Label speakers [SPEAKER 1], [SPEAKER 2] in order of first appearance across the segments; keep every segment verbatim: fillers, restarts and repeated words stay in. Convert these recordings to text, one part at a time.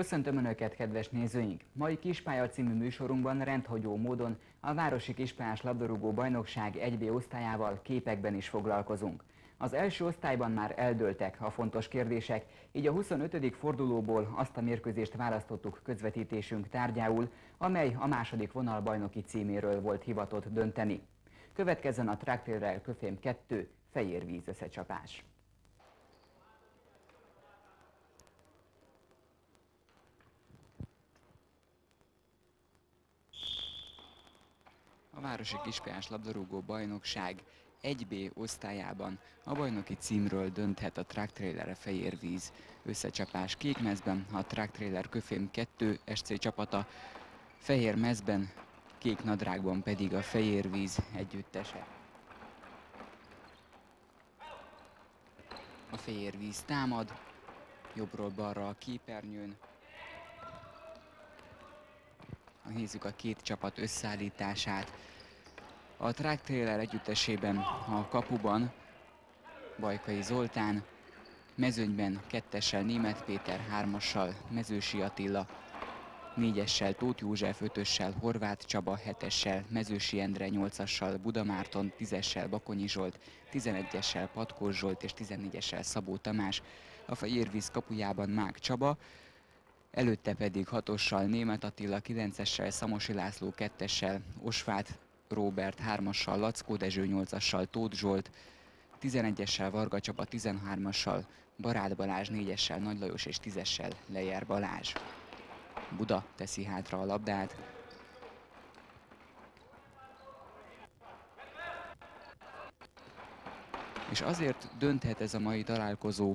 [SPEAKER 1] Köszöntöm Önöket, kedves nézőink! Mai Kispálya című műsorunkban rendhagyó módon a Városi Kispályás labdarúgó bajnokság egy bé osztályával képekben is foglalkozunk. Az első osztályban már eldőltek a fontos kérdések, így a huszonötödik fordulóból azt a mérkőzést választottuk közvetítésünk tárgyául, amely a második vonal bajnoki címéről volt hivatott dönteni. Következzen a Tractérrel Köfém kettő Fejérvíz összecsapás. A Városi Kispályás labdarúgó bajnokság egy bé osztályában a bajnoki címről dönthet a Tractérrel Fejérvíz összecsapás. Kékmezben a Tractérrel Köfém kettő es cé csapata, fehér mezben, kék nadrágban pedig a Fejérvíz együttese. A Fejérvíz támad, jobbról balra a képernyőn. Nézzük a két csapat összeállítását. A Tractérrel együttesében a kapuban Bajkai Zoltán, mezőnyben kettessel Németh Péter, hármassal Mezősi Attila, négyessel Tóth József, ötössel Horváth Csaba, hetessel Mezősi Endre, nyolcassal Buda Márton, tízessel Bakonyi Zsolt, tizenegyessel Patkós Zsolt és tizennégyessel Szabó Tamás. A Fejérvíz kapujában Mák Csaba, előtte pedig hatossal Németh Attila, kilencessel Szamosi László, kettessel Osváth Róbert, hármassal Lackó Dezső, nyolcassal Tóth Zsolt, tizenegyessel Varga Csaba, tizenhármassal Barát Balázs, négyessel Nagy Lajos és tízessel Lejer Balázs. Buda teszi hátra a labdát. És azért dönthet ez a mai találkozó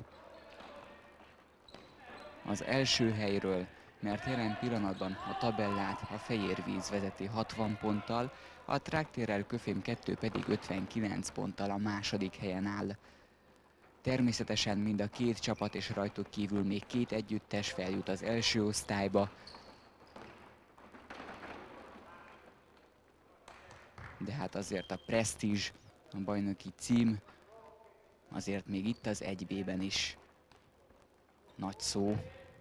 [SPEAKER 1] az első helyről, mert jelen pillanatban a tabellát a Fejérvíz vezeti hatvan ponttal, a Tractérrel Köfém kettő pedig ötvenkilenc ponttal a második helyen áll. Természetesen mind a két csapat és rajtuk kívül még két együttes feljut az első osztályba. De hát azért a presztízs, a bajnoki cím azért még itt az egy bé-ben is nagy szó.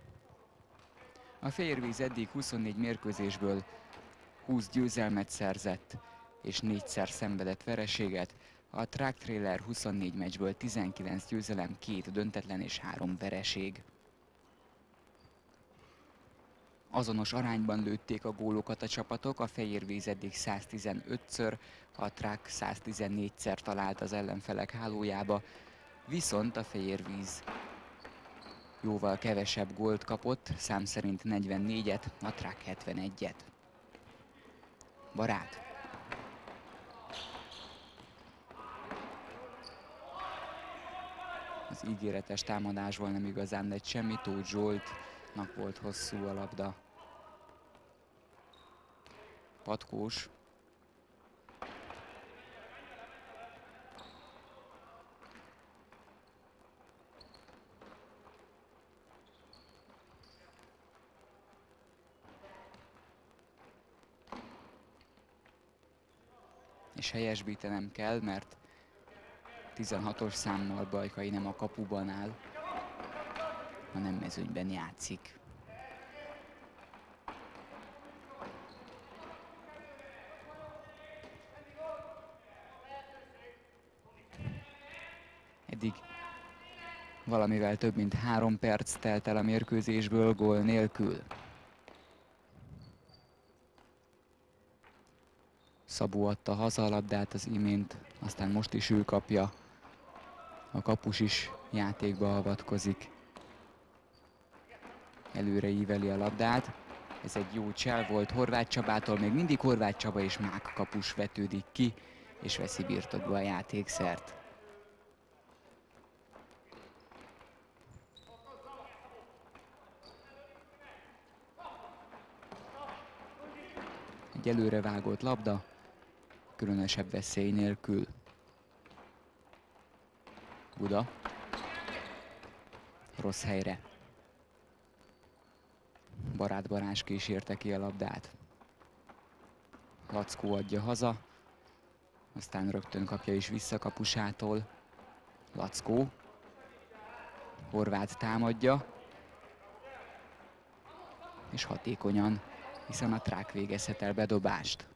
[SPEAKER 1] A Fejérvíz eddig huszonnégy mérkőzésből húsz győzelmet szerzett és négyszer szenvedett vereséget. A Tractérrel huszonnégy meccsből tizenkilenc győzelem, két döntetlen és három vereség. Azonos arányban lőtték a gólokat a csapatok, a Fejérvíz eddig száztizenötször, a Track száztizennégyszer talált az ellenfelek hálójába, viszont a Fejérvíz jóval kevesebb gólt kapott, szám szerint negyvennégyet, a Track hetvenegyet. Barát. Az ígéretes támadásból nem igazán lett semmi, Tóth Zsoltnak volt hosszú a labda. Patkós. És helyesbítenem kell, mert tizenhatos számmal Bajkai nem a kapuban áll, hanem mezőnyben játszik. Eddig valamivel több mint három perc telt el a mérkőzésből gól nélkül. Szabó adta haza a labdát az imént, aztán most is ő kapja. A kapus is játékba avatkozik. Előre íveli a labdát. Ez egy jó csel volt Horváth Csabától, még mindig Horváth Csaba és Mák kapus vetődik ki, és veszi birtokba a játékszert. Egy előre vágott labda, különösebb veszély nélkül. Buda. Rossz helyre. Barát Balázs kísérte ki a labdát. Lackó adja haza, aztán rögtön kapja is vissza kapusától. Lackó. Horváth támadja. és hatékonyan, hiszen a Trák végezhet el bedobást.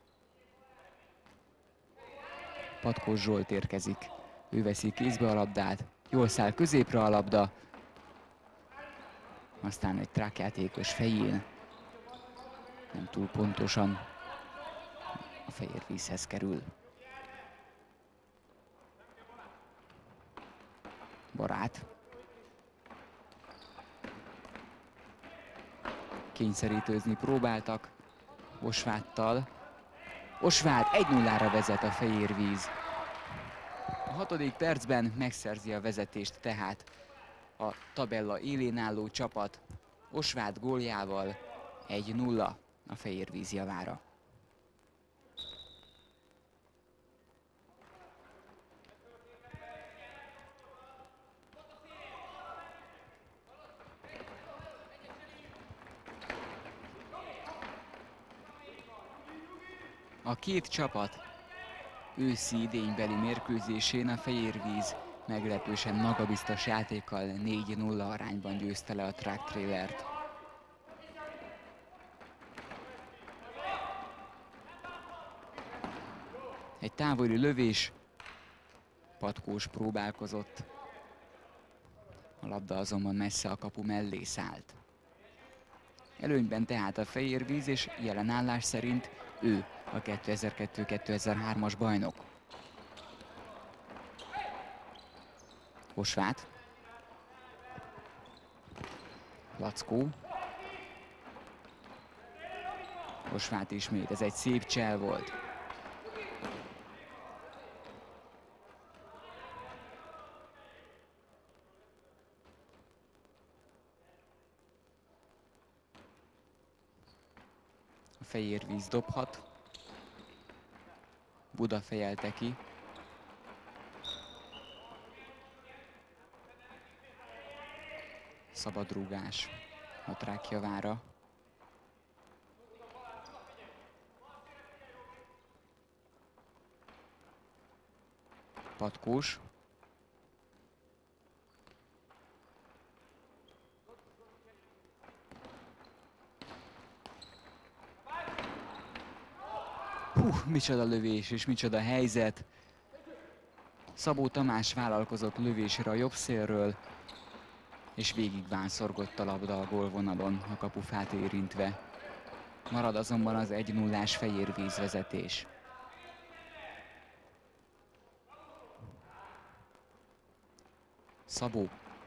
[SPEAKER 1] Patkós Zsolt érkezik. Ő veszi kézbe a labdát, jól száll középre a labda, aztán egy Trák játékos fején, nem túl pontosan, a Fejérvízhez kerül. Barát. Kényszerítőzni próbáltak Osváttal. Osvát egy nullára vezet a Fejérvíz. A hatodik percben megszerzi a vezetést tehát a tabella élén álló csapat. Osvát góljával egy nulla a Fejérvíz javára. A két csapat őszi idénybeli mérkőzésén a Fejérvíz meglepősen magabiztos játékkal négy nulla arányban győzte le a Trák Trailert. Egy távoli lövés, Patkós próbálkozott, a labda azonban messze a kapu mellé szállt. Előnyben tehát a Fejérvíz, és jelen állás szerint ő a kétezer-kettő kétezer-hármas bajnok. Osvát. Lackó. Osvát ismét, ez egy szép csel volt. A Fejérvíz dobhat. Buda fejelte ki. Szabadrúgás a Trák javára. Patkós. Hú, micsoda lövés és micsoda helyzet. Szabó Tamás vállalkozott lövésre a jobb szélről, és végig vánszorgott a labda a gólvonalon, a kapufát érintve. Marad azonban az egy nullás Fejérvíz vezetés. Szabó.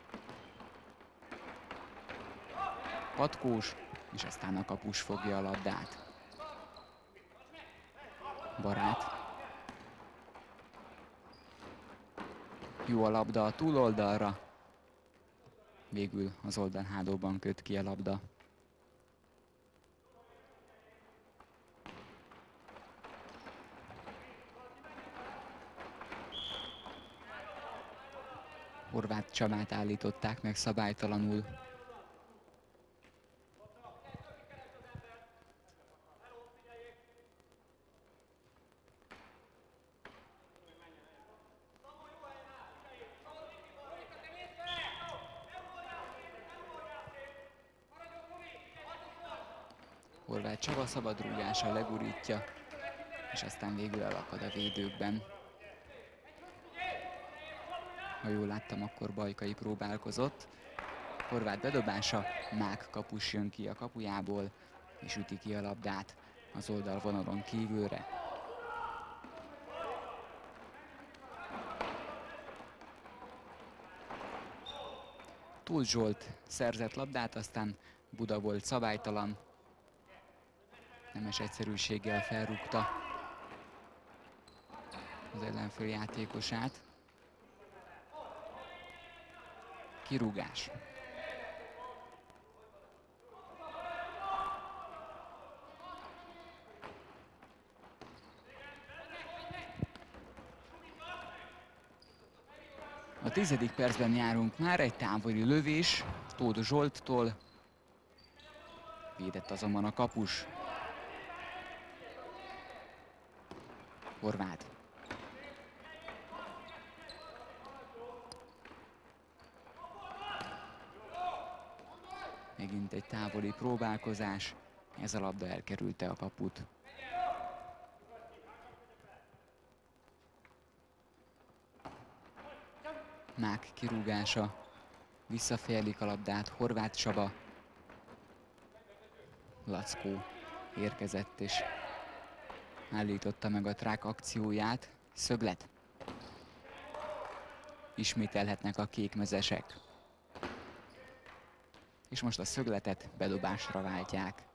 [SPEAKER 1] Patkós, és aztán a kapus fogja a labdát. Barát. Jó a labda a túloldalra. Végül az oldalhálóban köt ki a labda. Horváth Csabát állították meg szabálytalanul. Horváth Csaba szabadrúgással legurítja, és aztán végül elakad a védőkben. Ha jól láttam, akkor Bajkai próbálkozott. Horváth bedobása, Mák kapus jön ki a kapujából, és üti ki a labdát az oldalvonalon kívülre. Tóth Zsolt szerzett labdát, aztán Buda volt szabálytalan. Nemes egyszerűséggel felrúgta az ellenfél játékosát. Kirúgás. A tizedik percben járunk már, egy távoli lövés Tóth Zsolttól. Védett azonban a kapus. Horváth. Megint egy távoli próbálkozás. Ez a labda elkerülte a kaput. Mák kirúgása. Visszafejlik a labdát. Horváth Csaba. Lackó érkezett és állította meg a Trák akcióját. Szöglet. Ismételhetnek a kékmezesek. És most a szögletet bedobásra váltják.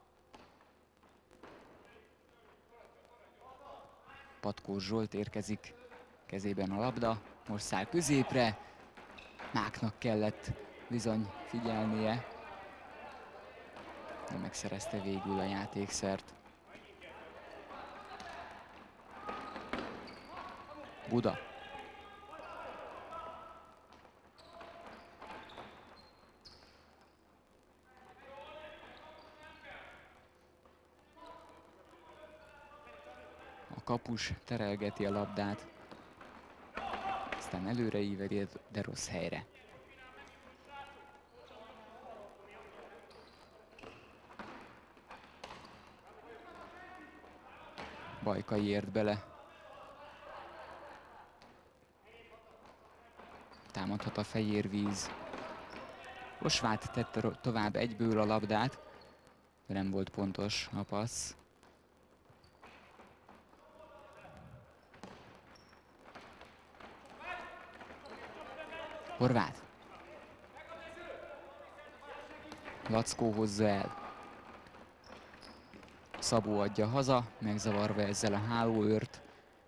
[SPEAKER 1] Patkós Zsolt érkezik, kezében a labda, most száll középre. Máknak kellett bizony figyelnie, de megszerezte végül a játékszert. Buda. A kapus terelgeti a labdát, aztán előre íveli, de rossz helyre. Bajkai ért bele. Támadhat a Fejérvíz. Osváth tette tovább egyből a labdát, de nem volt pontos a passz. Horváth. Lackó hozza el. Szabó adja haza, megzavarva ezzel a hálóőrt.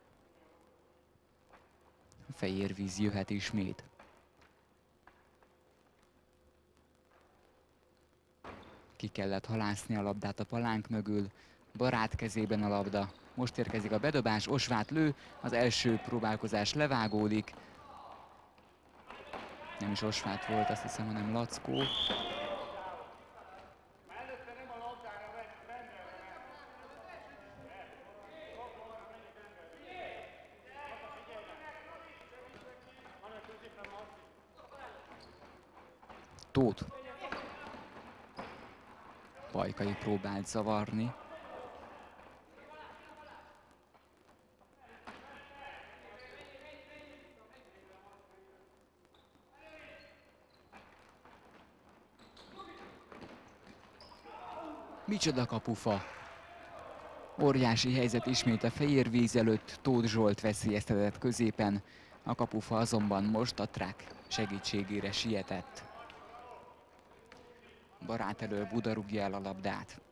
[SPEAKER 1] A Fejérvíz jöhet ismét. Ki kellett halászni a labdát a palánk mögül. Barát kezében a labda. Most érkezik a bedobás, Osváth lő, az első próbálkozás levágódik. Nem is Osváth volt, azt hiszem, hanem Lackó. Tóth. Bajkai próbált zavarni. Micsoda kapufa! Óriási helyzet ismét a Fejérvíz előtt, Tóth Zsolt veszélyeztetett középen, a kapufa azonban most a Trák segítségére sietett. Barát elől Buda rúgja el a labdát.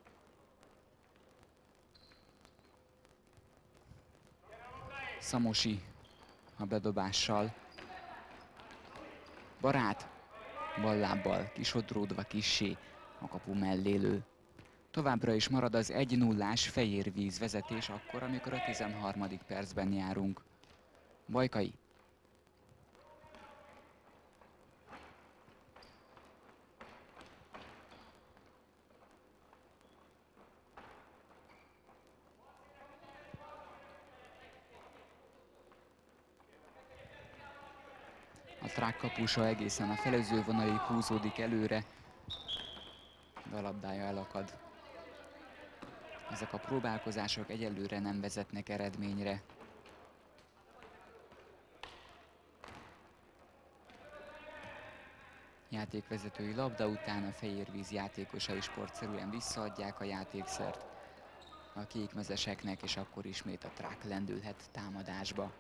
[SPEAKER 1] Szamosi a bedobással. Barát ballábbal kisodródva kissé a kapu mellé lő. Továbbra is marad az egy nullás Fejérvíz vezetés akkor, amikor a tizenharmadik percben járunk. Bajkai. A Trák kapusa egészen a felező vonalig húzódik előre, de a labdája elakad. Ezek a próbálkozások egyelőre nem vezetnek eredményre. Játékvezetői labda után a Fejérvíz játékosai sportszerűen visszaadják a játékszert a kékmezeseknek, és akkor ismét a Trák lendülhet támadásba.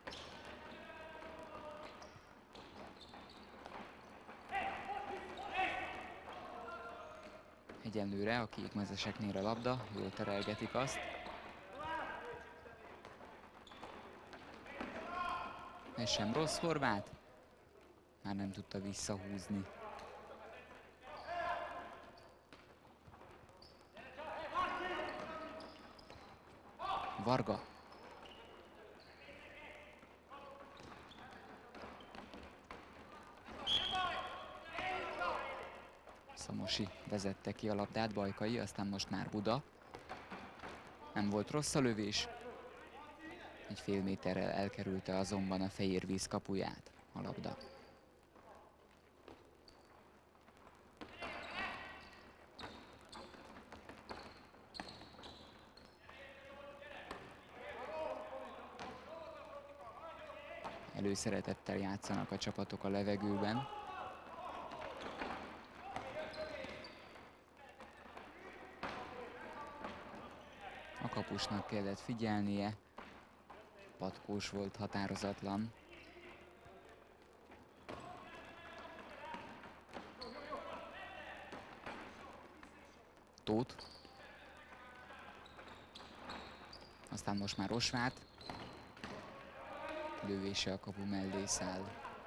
[SPEAKER 1] Egyenlőre a kékmezeseknél a labda, jól terelgetik azt. Ez sem rossz, Horváth. Már nem tudta visszahúzni. Varga. Szamosi vezette ki a labdát, Bajkai, aztán most már Buda. Nem volt rossz a lövés. Egy fél méterrel elkerülte azonban a Fejérvíz kapuját a labda. Előszeretettel játszanak a csapatok a levegőben. A kapusnak kellett figyelnie, patkós volt, határozatlan. Tóth. Aztán most már Osváth. Lövése a kapu mellé száll.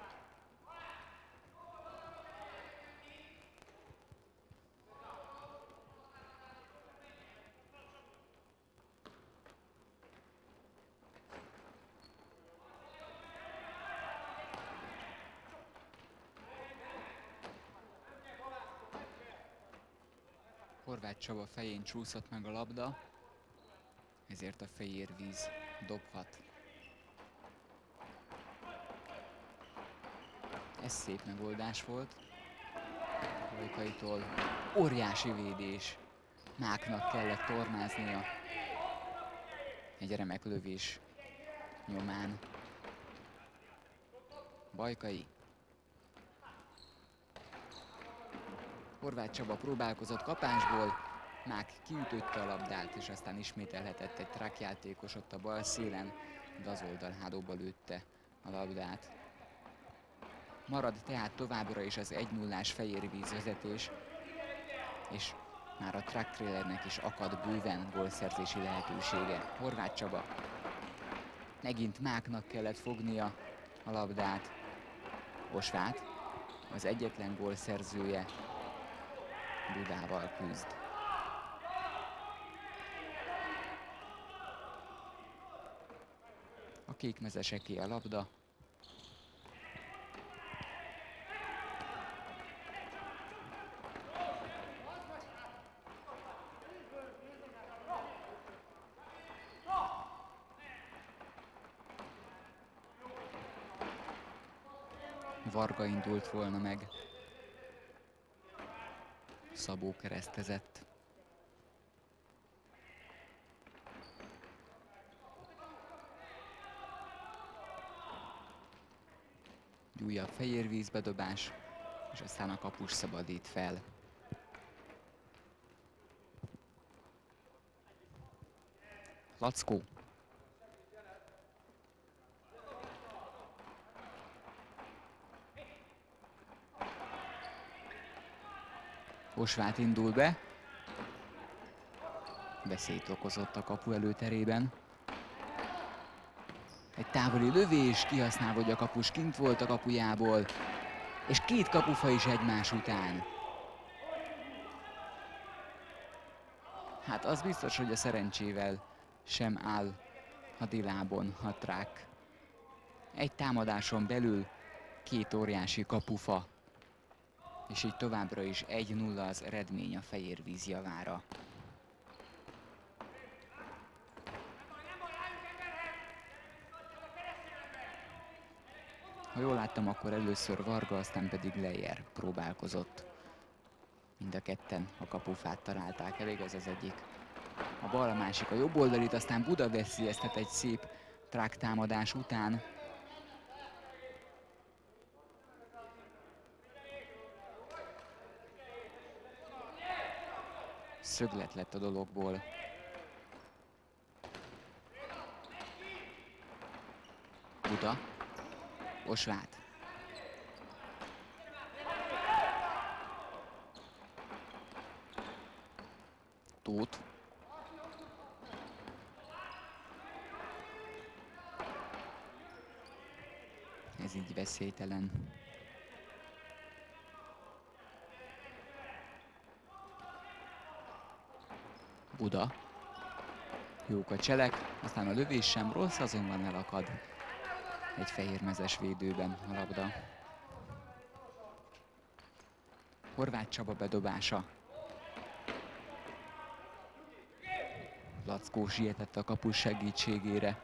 [SPEAKER 1] Horváth Csaba fején csúszott meg a labda, ezért a Fejérvíz dobhat. Ez szép megoldás volt. Bajkaitól óriási védés. Máknak kellett tornáznia. Egy remek lövés nyomán. Bajkai. Horváth Csaba próbálkozott kapásból, Mák kiütötte a labdát, és aztán ismételhetett egy track játékos ott a bal szélen, de az oldalhálóba lőtte a labdát. Marad tehát továbbra is az egy nullás Fejérvíz vezetés, és már a track trailernek is akad bőven gólszerzési lehetősége. Horváth Csaba. Megint Máknak kellett fognia a labdát. Osváth, az egyetlen gólszerzője, Budával küzd. A kékmezeseké a labda. Varga indult volna meg. Szabó keresztezett. Egy újabb Fejérvíz bedobás, és aztán a kapus szabadít fel. Lackó. Osváth indul be. Veszélyt okozott a kapu előterében. Egy távoli lövés, kihasználva, hogy a kapus kint volt a kapujából, és két kapufa is egymás után. Hát az biztos, hogy a szerencsével sem áll a Dilábon a track. Egy támadáson belül két óriási kapufa, és így továbbra is egy nulla az eredmény a Fejérvíz javára. Ha jól láttam, akkor először Varga, aztán pedig Lejer próbálkozott. Mind a ketten a kapufát találták el, igaz az egyik. A bal, a másik a jobb oldalit, aztán Buda veszélyeztet egy szép track támadás után. Szöglet lett a dologból. Buda. Osváth. Tóth. Ez így veszélytelen. Buda. Jók a cselek, aztán a lövés sem rossz, azonban elakad egy fehérmezes védőben a labda. Horváth Csaba bedobása. Lackó sietett a kapus segítségére.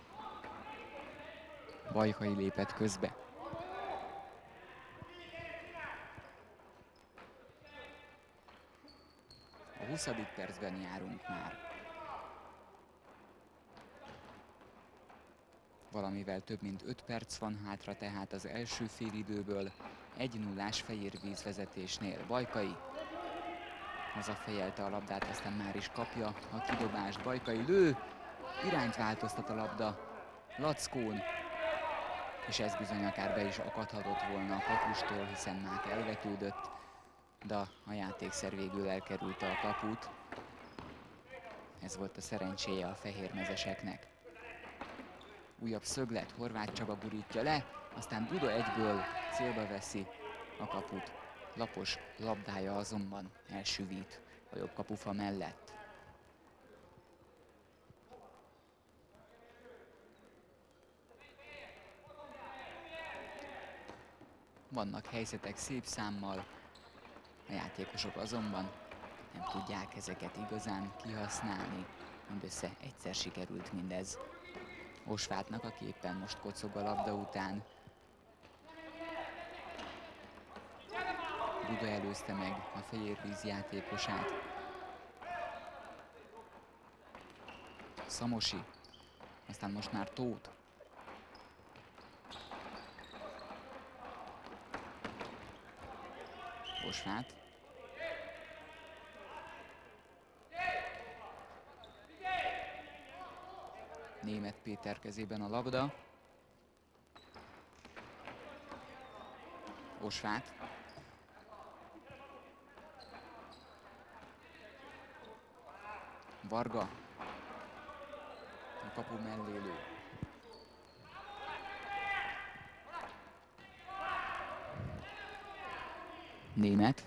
[SPEAKER 1] Bajkai lépett közbe. A huszadik percben járunk már. Valamivel több mint öt perc van hátra tehát az első félidőből. egy nullás Fejérvíz vezetésnél. Bajkai hazafejelte a labdát, aztán már is kapja a kidobást. Bajkai lő, irányt változtat a labda Lackón, és ez bizony akár be is akadhatott volna a kapustól, hiszen már elvetődött, de a játékszer végül elkerülte a kaput. Ez volt a szerencséje a fehérmezeseknek. Újabb szöglet, Horváth Csaba gurítja le, aztán Duda egyből célba veszi a kaput. Lapos labdája azonban elsüvít a jobb kapufa mellett. Vannak helyzetek szép számmal, a játékosok azonban nem tudják ezeket igazán kihasználni. Mindössze egyszer sikerült mindez Osvátnak, aki éppen most kocog a labda után. Duda előzte meg a Fejérvíz játékosát. Szamosi, aztán most már Tóth. Osvát. Németh Péter kezében a labda. Osvát. Varga. A kapu mellé lő. Németh.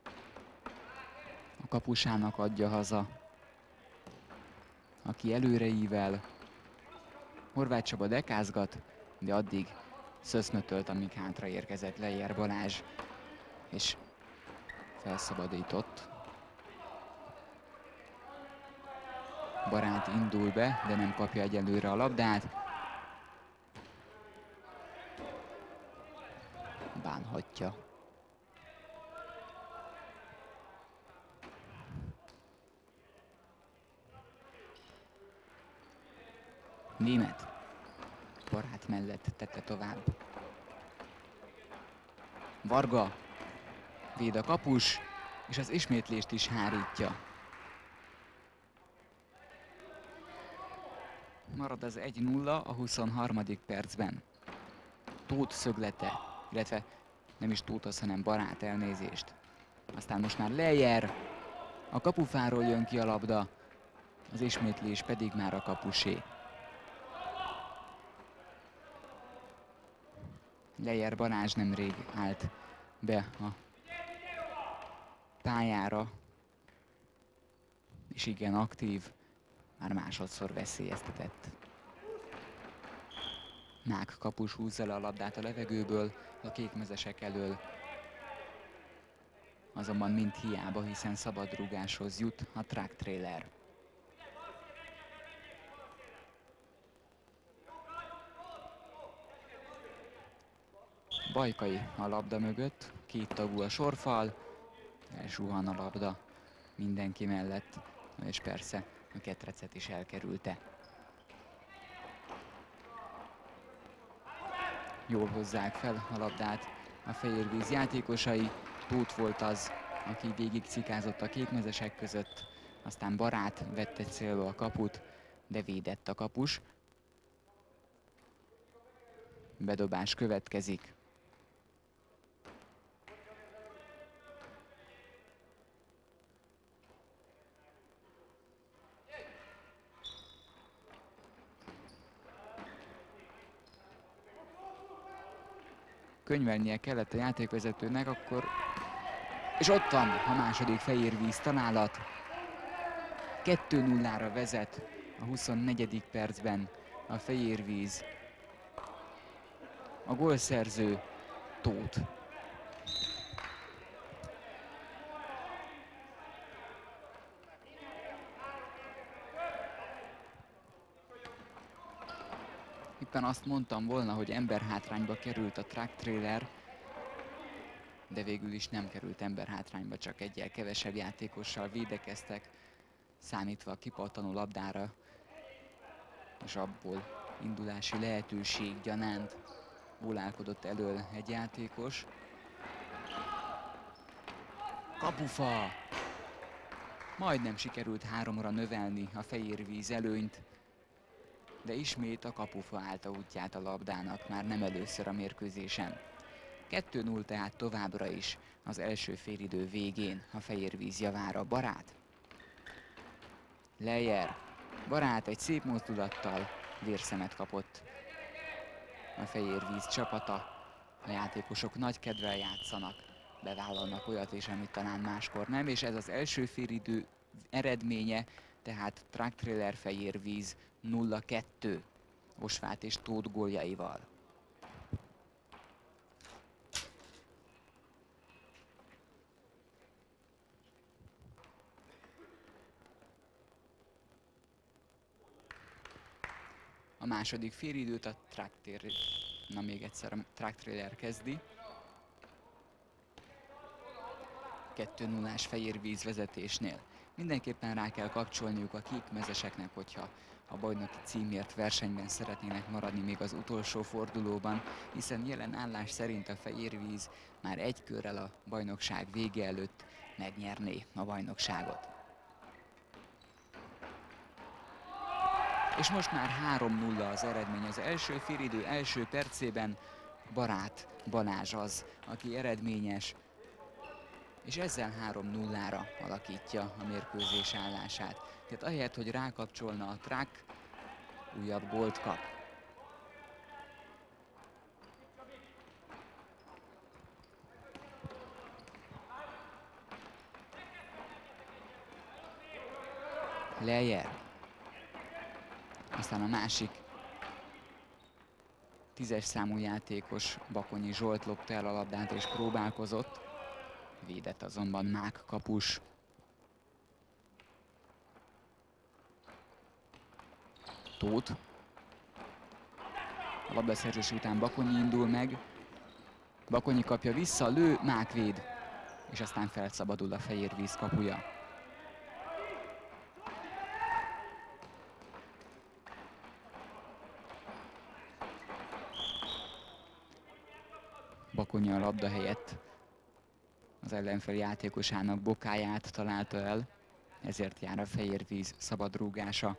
[SPEAKER 1] A kapusának adja haza, aki előreível. Horváth Csaba dekázgat, de addig szösznötölt, amíg hátra érkezett Lejer Balázs, és felszabadított. Barát indul be, de nem kapja egyelőre a labdát. Bánhatja. Németh Barát mellett tette tovább. Varga véd a kapus, és az ismétlést is hárítja. Marad az egy nulla a huszonharmadik percben. Tóth szöglete, illetve nem is Tóth, hanem Barát, elnézést. Aztán most már Lejer, a kapufáról jön ki a labda, az ismétlés pedig már a kapusé. Lejer Balázs nemrég állt be a pályára, és igen aktív, már másodszor veszélyeztetett. Mák kapus húzza le a labdát a levegőből a kékmezesek elől. Azonban mind hiába, hiszen szabadrúgáshoz jut a track trailer. Bajkai a labda mögött, két tagú a sorfal, elsuhan a labda mindenki mellett, és persze a ketrecet is elkerülte. Jól hozzák fel a labdát a Fejérvíz játékosai. Tóth volt az, aki végig cikázott a kékmezesek között, aztán Barát vette célba a kaput, de védett a kapus. Bedobás következik. Könyvelnie kellett a játékvezetőnek, akkor... És ott van a második Fejérvíz találat. kettő nullára vezet a huszonnegyedik percben a Fejérvíz. A gólszerző Tóth. Éppen azt mondtam volna, hogy emberhátrányba került a track trailer, de végül is nem került emberhátrányba, csak egyel kevesebb játékossal védekeztek, számítva a kipattanó labdára, és abból indulási lehetőség gyanánt gólálkodott elől egy játékos. Kapufa! Majdnem sikerült háromra növelni a Fejérvíz előnyt, de ismét a kapufa állta útját a labdának, már nem először a mérkőzésen. kettő null tehát továbbra is az első félidő végén a Fejérvíz javára. Barát. Lejer. Barát egy szép mozdulattal vérszemet kapott. A Fejérvíz csapata, a játékosok nagy kedvel játszanak, bevállalnak olyat is, amit talán máskor nem, és ez az első félidő eredménye, tehát Truck Trailer Fejérvíz nulla kettő Osváth és Tóth góljaival. A második félidőt a Truck Trailer, na még egyszer a Truck Trailer kezdi. kettő nullás Fejérvíz vezetésnél. Mindenképpen rá kell kapcsolniuk a kék mezeseknek, hogyha a bajnoki címért versenyben szeretnének maradni még az utolsó fordulóban, hiszen jelen állás szerint a Fejérvíz már egy körrel a bajnokság vége előtt megnyerné a bajnokságot. És most már három nulla az eredmény. Az első félidő első percében Barát Balázs az, aki eredményes, és ezzel három nullára alakítja a mérkőzés állását. Tehát ahelyett, hogy rákapcsolna a Truck, újabb gólt kap. Lejer. Aztán a másik tízes számú játékos, Bakonyi Zsolt lopta el a labdát és próbálkozott. Védett azonban Mák kapus. Tóth. A labdaszerzés után Bakonyi indul meg. Bakonyi kapja vissza, lő, Mák véd. És aztán felszabadul a Fejérvíz kapuja. Bakonyi a labda helyett az ellenfél játékosának bokáját találta el, ezért jár a Fejérvíz szabadrúgása.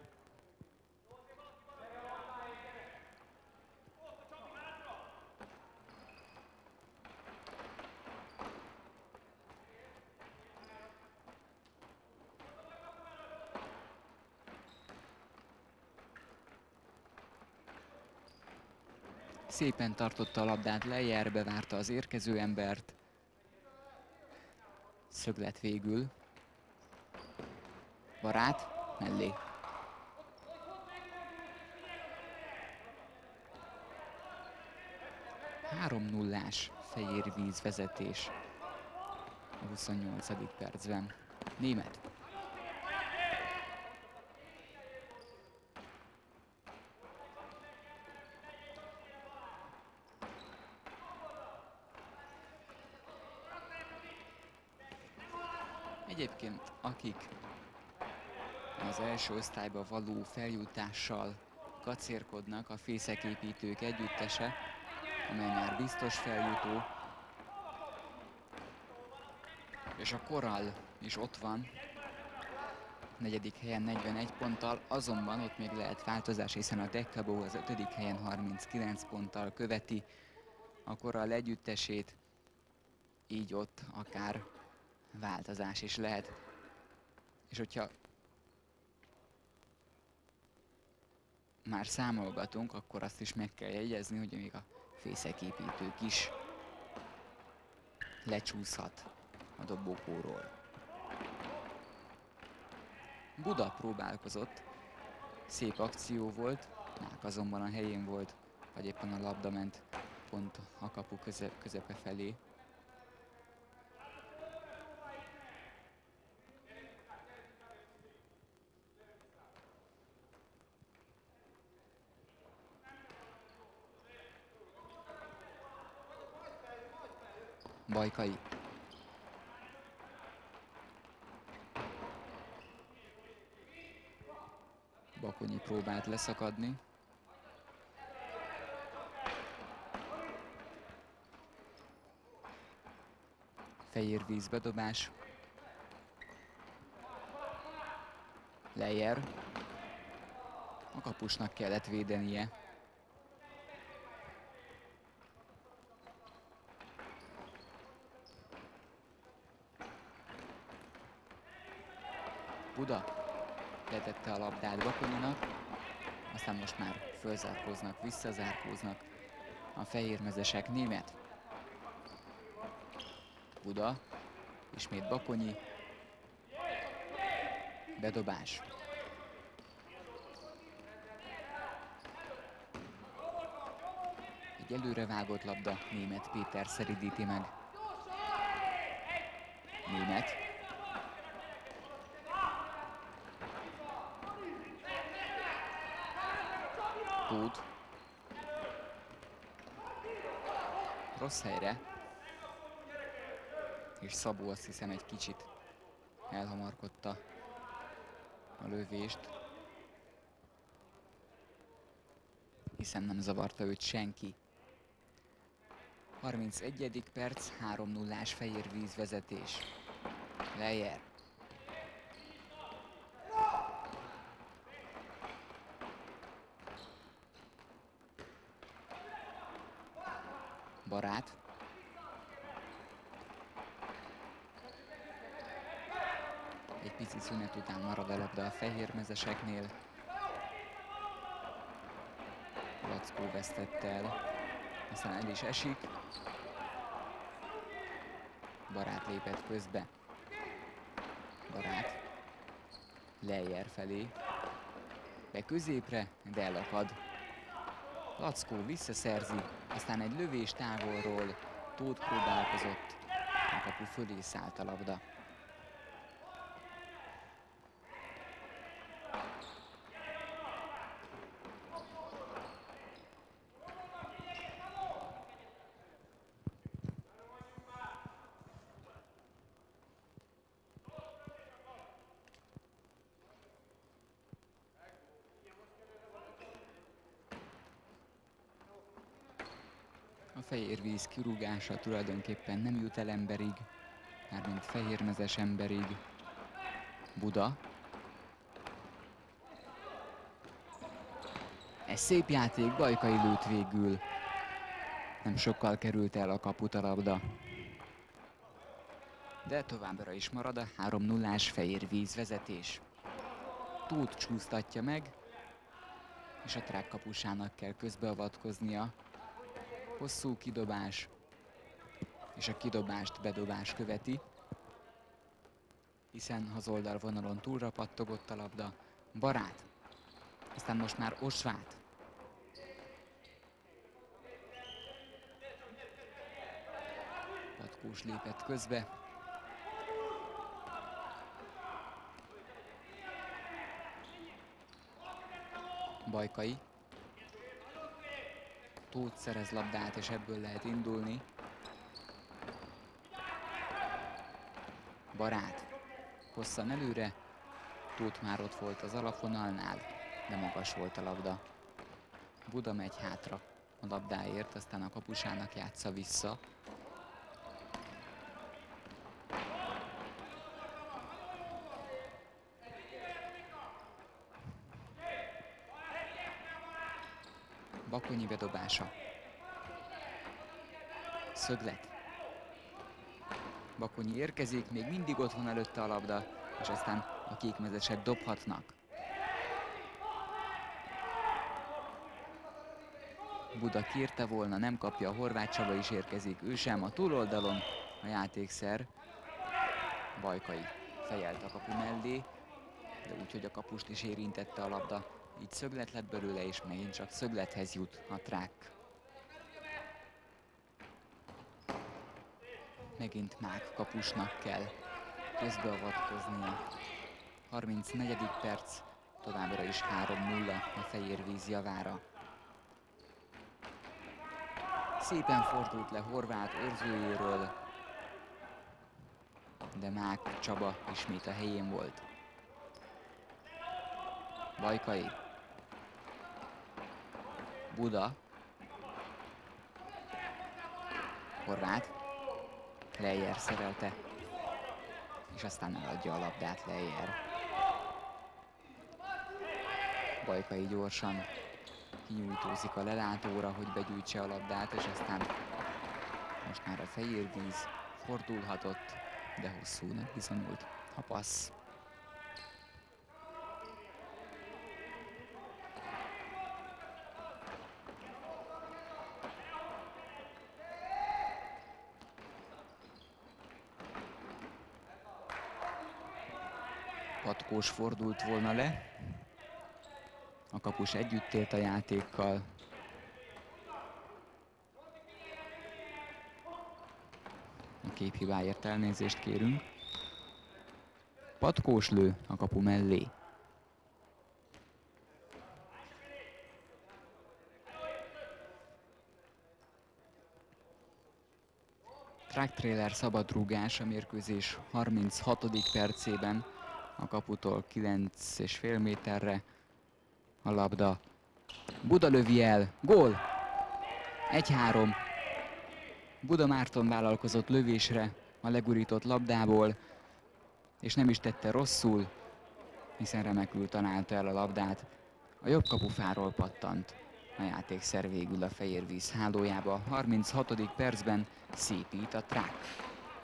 [SPEAKER 1] Szépen tartotta a labdát Lejer, bevárta az érkező embert. Szöglet végül. Barát mellé. három nullás Fejérvíz vezetés a huszonnyolcadik percben. Német. Egyébként akik az első osztályba való feljutással kacérkodnak, a Fészeképítők együttese, amely már biztos feljutó, és a Korall is ott van, negyedik helyen negyvenegy ponttal, azonban ott még lehet változás, hiszen a Dekkabó az ötödik helyen harminckilenc ponttal követi a Korall együttesét, így ott akár változás is lehet. És hogyha már számolgatunk, akkor azt is meg kell jegyezni, hogy még a Fészeképítők is lecsúszhat a dobogóról. Buda próbálkozott, szép akció volt, Mák azonban a helyén volt, vagy éppen a labda ment pont a kapu köze közepe felé. Bajkai. Bakonyi próbált leszakadni. Fehérvíz bedobás. Lejer. A kapusnak kellett védenie. Buda letette a labdát Bakonyinak, aztán most már fölzárkóznak, visszazárkóznak a fehérmezesek. Német. Buda, ismét Bakonyi. Bedobás. Egy előre vágott labda, Német Péter szeridíti meg. Német. Tóth. Rossz helyre. És Szabó azt hiszem egy kicsit elhamarkodta a lövést, hiszen nem zavarta őt senki. harmincegyedik perc, három nullás Fehérvíz vezetés. Lejer. Barát. Egy pici szünet után marad a labda a fehérmezeseknél. Lackó vesztette el, aztán el is esik. Barát lépett közbe. Barát. Lejer felé. Be középre, de elakad. Lackó visszaszerzi, aztán egy lövés távolról. Tóth próbálkozott, a kapu fölé szállt a labda. A Fehérvíz kirúgása tulajdonképpen nem jut el emberig, mármint fehérmezes emberig. Buda. Ez szép játék, Bajkai lőtt végül. Nem sokkal került el a kaput a labda. De továbbra is marad a három nullás Fehérvíz vezetés. Tóth csúsztatja meg, és a Trák kapusának kell közbeavatkoznia. Hosszú kidobás, és a kidobást bedobás követi, hiszen az oldalvonalon túlra pattogott a labda. Barát, aztán most már Osváth. Patkós lépett közbe. Bajkai. Tóth szerez labdát, és ebből lehet indulni. Barát hosszan előre. Tóth már ott volt az alapvonalnál, de magas volt a labda. Buda megy hátra a labdáért, aztán a kapusának játsza vissza. Bakonyi bedobása. Szöglet. Bakonyi érkezik, még mindig ott van előtte a labda, és aztán a kékmezesek dobhatnak. Buda kérte volna, nem kapja, a Horváth Csaba is érkezik, ő sem, a túloldalon a játékszer. Bajkai fejelt a kapu mellé, de úgy, hogy a kapust is érintette a labda. Így szöglet lett belőle, és megint csak szöglethez jut a Trák. Megint Mák kapusnak kell közbeavatkoznia. harmincnegyedik perc, továbbra is három nulla a Fehérvíz javára. Szépen fordult le Horváth őrzőjéről, de Mák Csaba ismét a helyén volt. Bajkai. Buda. Horváth. Lejer szerelte, és aztán eladja a labdát Lejer. Bajkai gyorsan kinyújtózik a lelátóra, hogy begyújtsa a labdát, és aztán most már a Fehérvíz fordulhatott, de hosszúnak bizonyult a passz. Patkós fordult volna le. A kapus együtt élt a játékkal. A képhibáért elnézést kérünk. Patkós lő a kapu mellé. Track trailer szabadrúgás a mérkőzés harminchatodik percében. A kaputól kilenc és fél méterre a labda. Buda lövi el. Gól! egy három. Buda Márton vállalkozott lövésre a legurított labdából, és nem is tette rosszul, hiszen remekül találta el a labdát. A jobb kapufáról pattant a játékszer végül a Fehérvíz hálójába. harminchatodik percben szépít a Track.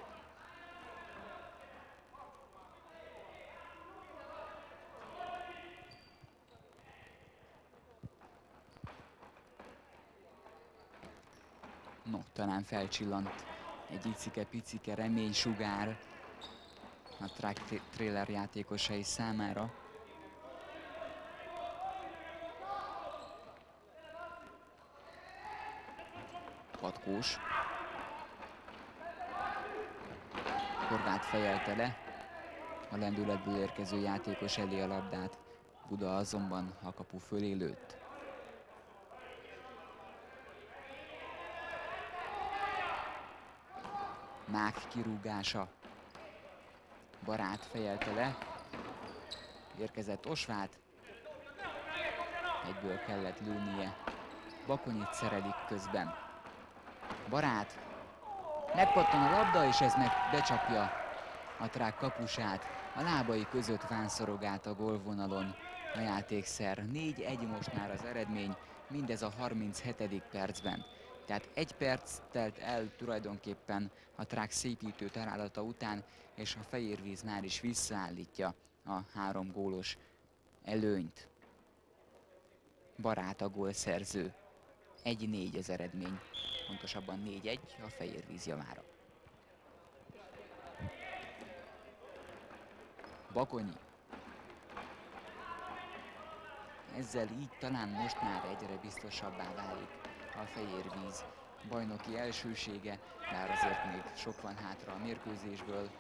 [SPEAKER 1] No, talán felcsillant egy icike-picike reménysugár a Track trailer játékosai számára. Patkós. Horváth fejelte le a lendületből érkező játékos elé a labdát. Buda azonban a kapu fölé lőtt. Mák kirúgása. Barát fejelte le. Érkezett Osváth. Egyből kellett lőnie. Bakonyit szerelik közben. Barát. Megpattan a labda, és ez meg becsapja a Track kapusát. A lábai között vánszorog a gólvonalon a játékszer. négy egy most már az eredmény, mindez a harminchetedik percben. Tehát egy perc telt el tulajdonképpen a Track szépítő találata után, és a Fehérvíz már is visszaállítja a három gólos előnyt. Barát a gólszerző. egy négy az eredmény. Pontosabban négy egy a Fehérvíz javára. Bakonyi. Ezzel így talán most már egyre biztosabbá válik a Fehérvíz bajnoki elsősége, bár azért még sok van hátra a mérkőzésből.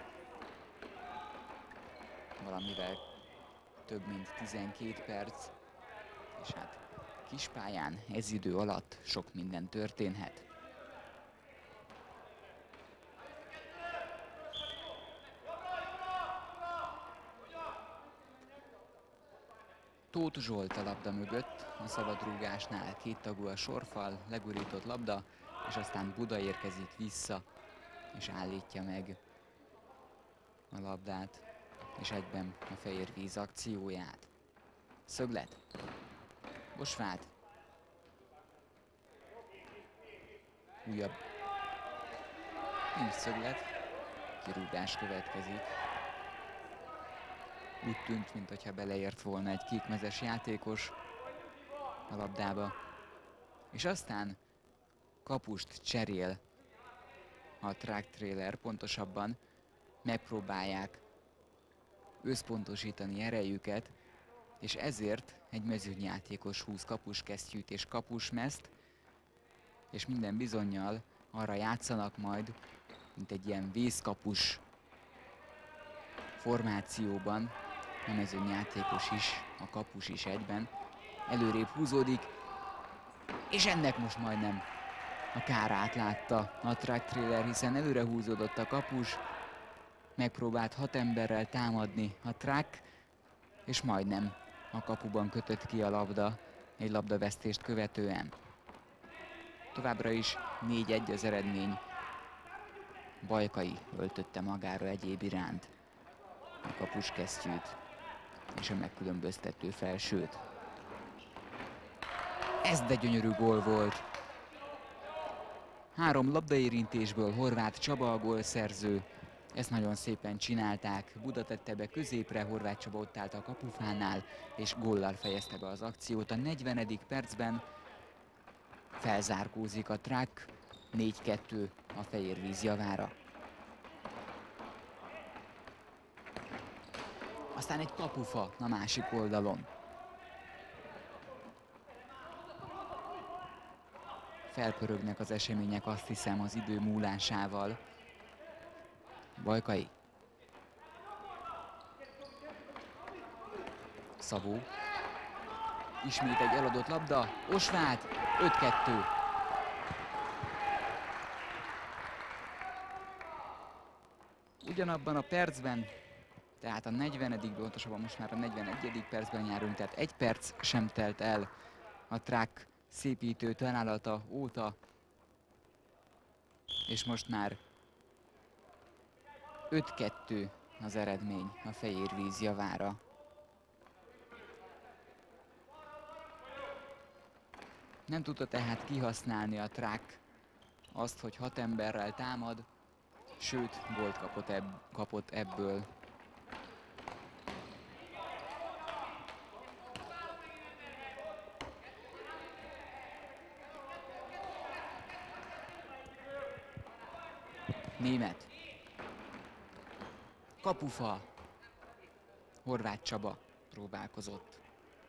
[SPEAKER 1] Valamivel több mint tizenkét perc, és hát kispályán ez idő alatt sok minden történhet. Tóth Zsolt a labda mögött, a szabadrúgásnál kéttagú a sorfal, legurított labda, és aztán Buda érkezik vissza, és állítja meg a labdát, és egyben a Fehérvíz akcióját. Szöglet. Osváth. Újabb. Nincs szöglet. Kirúgás következik. Úgy tűnt, mintha beleért volna egy kékmezes játékos a labdába. És aztán kapust cserél a Track trailer, pontosabban megpróbálják összpontosítani erejüket, és ezért egy mezőnyjátékos húz kapuskesztyűt és kapusmezt, és minden bizonnyal arra játszanak majd, mint egy ilyen vészkapus formációban, a mezőnyjátékos is, a kapus is egyben. Előrébb húzódik, és ennek most majdnem a kárát látta a Track trailer, hiszen előre húzódott a kapus, megpróbált hat emberrel támadni a Track, és majdnem a kapuban kötött ki a labda egy labdavesztést követően. Továbbra is négy egy az eredmény. Bajkai öltötte magára egyéb iránt a kapuskesztyűt és a megkülönböztető felsőt. Ez de gyönyörű gól volt. Három labdaérintésből Horváth Csaba a gólszerző. Ezt nagyon szépen csinálták. Buda tette be középre, Horváth Csaba ott állt a kapufánál, és góllal fejezte be az akciót. A negyvenedik percben felzárkózik a Trák, négy kettő a Fejérvíz javára. Aztán egy kapufa a másik oldalon. Felpörögnek az események, azt hiszem, az idő múlásával. Bajkai. Szabó. Ismét egy eladott labda. Osváth. öt kettő. Ugyanabban a percben, tehát a negyvenedik pontosabban most már a negyvenegyedik percben járunk, tehát egy perc sem telt el a Trák szépítő találata óta, és most már öt kettő az eredmény a Fejérvíz javára. Nem tudta tehát kihasználni a Trák azt, hogy hat emberrel támad, sőt, gólt kapott, ebb, kapott ebből. Német. Kapufa. Horváth Csaba próbálkozott.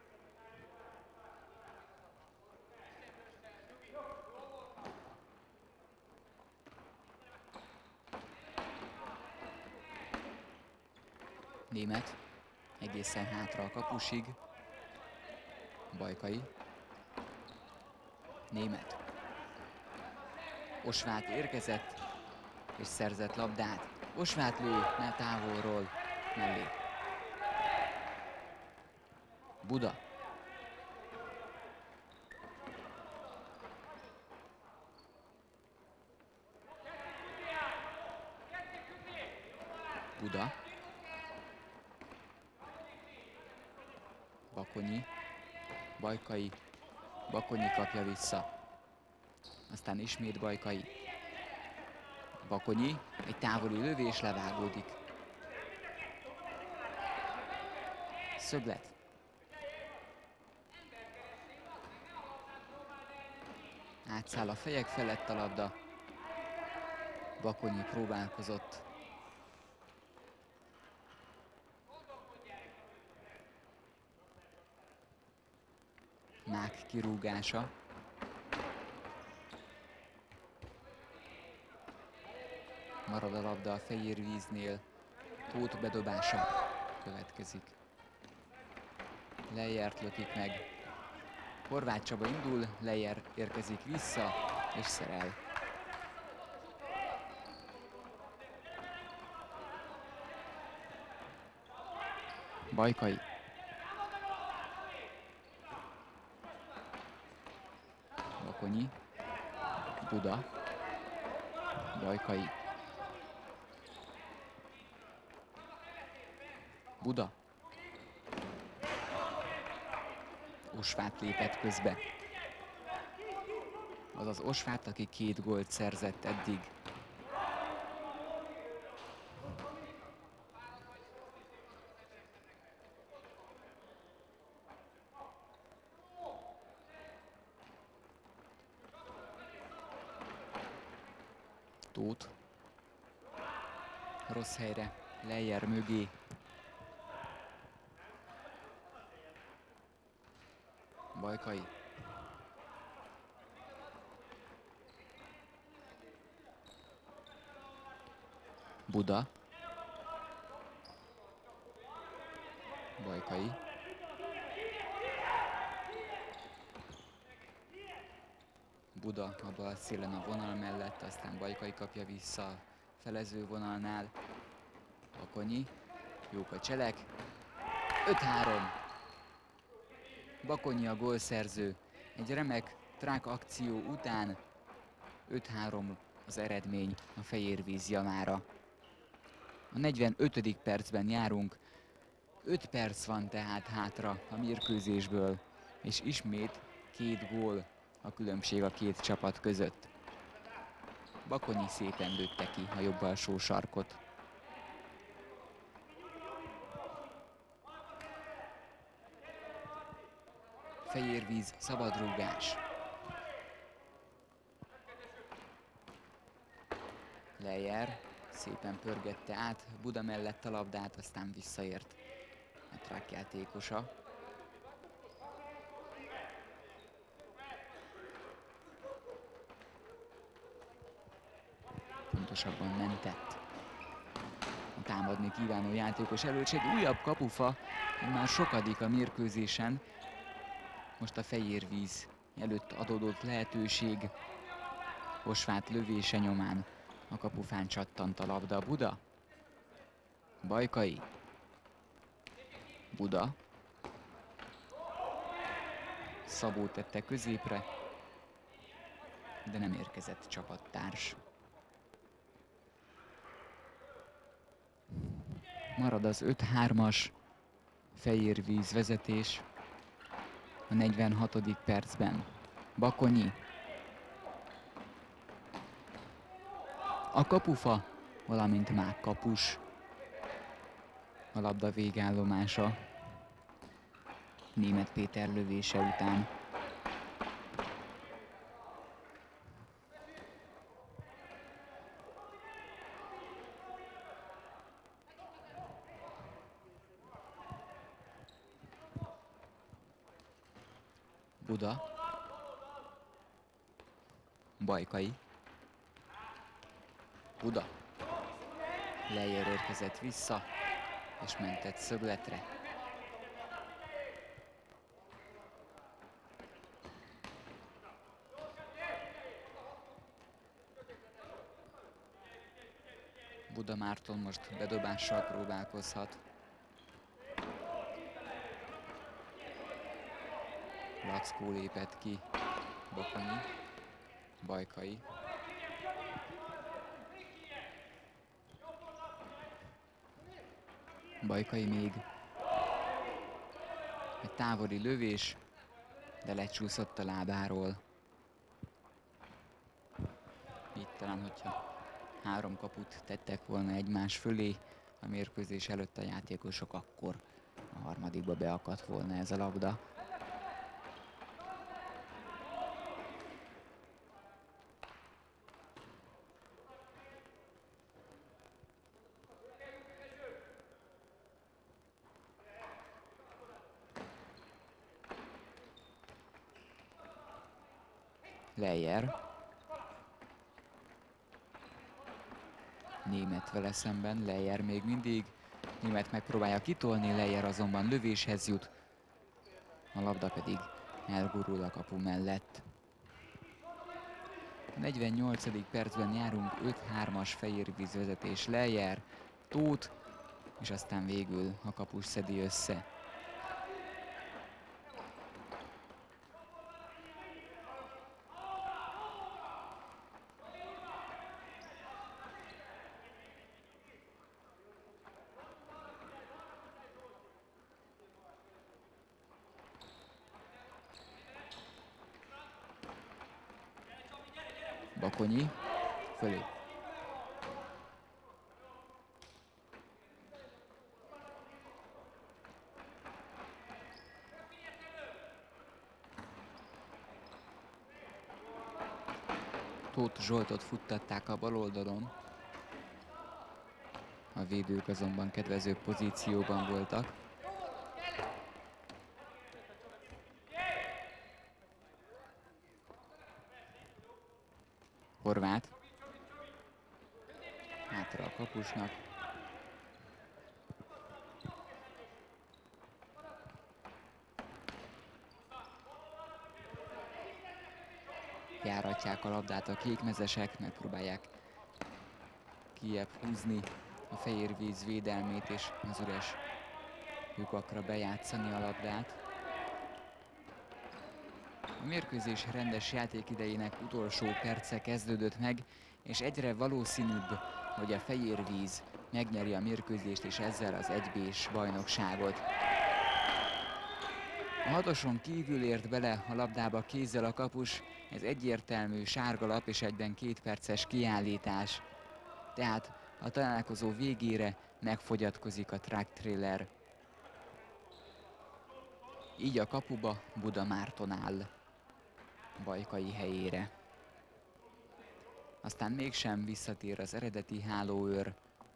[SPEAKER 1] Német. Egészen hátra a kapusig. Bajkai. Német. Osváth érkezett és szerzett labdát. Osváth lő, ne távolról mellé. Buda. Buda. Bakonyi. Bajkai. Bakonyi kapja vissza. Aztán ismét Bajkai. Bakonyi, egy távoli lövés, levágódik. Szöglet. Átszáll a fejek felett a labda. Bakonyi próbálkozott. Mák kirúgása. Marad a labda a Fejérvíznél. Tóth bedobása következik. Lejjert lökik meg. Horváth Csaba indul, Lejjer érkezik vissza, és szerel. Bajkai. Bakonyi. Buda. Bajkai. Buda. Osváth lépett közbe. Azaz Osváth, aki két gólt szerzett eddig. Tóth. Rossz helyre. Lejjer mögé. Bajkai. Buda. Bajkai. Buda a bal szélen a vonal mellett, aztán Bajkai kapja vissza a felező vonalnál. Bakonyi. Jók a cselek. öt három. Bakonyi a gólszerző. Egy remek Trák akció után öt három az eredmény a Fejérvíz javára. A negyvenötödik percben járunk, öt perc van tehát hátra a mérkőzésből, és ismét két gól a különbség a két csapat között. Bakonyi szépen lőtte ki a jobb alsó sarkot. Fejérvíz szabadrúgás. Lejer szépen pörgette át Buda mellett a labdát, aztán visszaért a Trák játékosa. Pontosabban mentett a támadni kívánó játékos előtt. Egy újabb kapufa, már sokadik a mérkőzésen. Most a Fejérvíz előtt adódott lehetőség. Osvát lövése nyomán a kapufán csattant a labda. Buda. Bajkai. Buda. Szabó tette középre, de nem érkezett csapattárs. Marad az öt hármas Fejérvíz vezetés a negyvenhatodik percben. Bakonyi. A kapufa, valamint Mák kapus. A labda végállomása Németh Péter lövése után. Buda. Bajkai. Buda. Lejer érkezett vissza, és mentett szögletre. Buda Márton most bedobással próbálkozhat. Lackó lépett ki. Bakonyi. Bajkai. Bajkai még. Egy távoli lövés, de lecsúszott a lábáról. Így talán, hogyha három kaput tettek volna egymás fölé a mérkőzés előtt a játékosok, akkor a harmadikba beakadt volna ez a labda. Lejer. Németh vele szemben, Lejer még mindig. Németh megpróbálja kitolni, Lejer azonban lövéshez jut. A labda pedig elgurul a kapu mellett. A negyvennyolcadik percben járunk, öt hármas Fejérvíz vezetés. Lejer, Tóth, és aztán végül a kapus szedi össze. Bakonyi fölé. Tóth Zsoltot futtatták a bal oldalon. A védők azonban kedvező pozícióban voltak. Horváth. Hátra a kapusnak. Járatják a labdát a kékmezesek, megpróbálják kijebb húzni a Fejérvíz védelmét, és az üres lyukakra bejátszani a labdát. mérkőzés rendes játékidejének utolsó perce kezdődött meg, és egyre valószínűbb, hogy a Fejérvíz megnyeri a mérkőzést és ezzel az egybés bajnokságot. A hatoson kívül ért bele a labdába kézzel a kapus, ez egyértelmű sárgalap és egyben két perces kiállítás. Tehát a találkozó végére megfogyatkozik a track trailer. Így a kapuba Buda Márton áll Bajkai helyére. Aztán mégsem visszatér az eredeti hálóőr.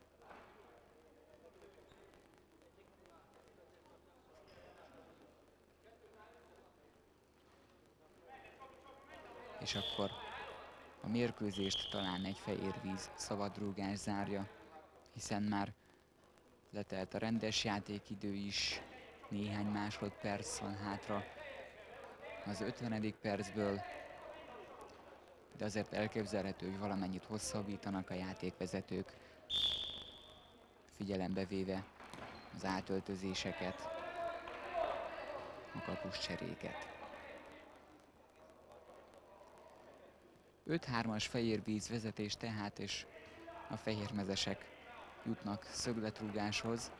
[SPEAKER 1] És akkor a mérkőzést talán egy Fejérvíz szabadrúgás zárja, hiszen már letelt a rendes játékidő is, néhány másodperc van hátra az ötvenedik percből, de azért elképzelhető, hogy valamennyit hosszabbítanak a játékvezetők, figyelembe véve az átöltözéseket, a kapuscseréket. öt hármas Fejérvíz vezetés tehát, és a fehérmezesek jutnak szögletrúgáshoz.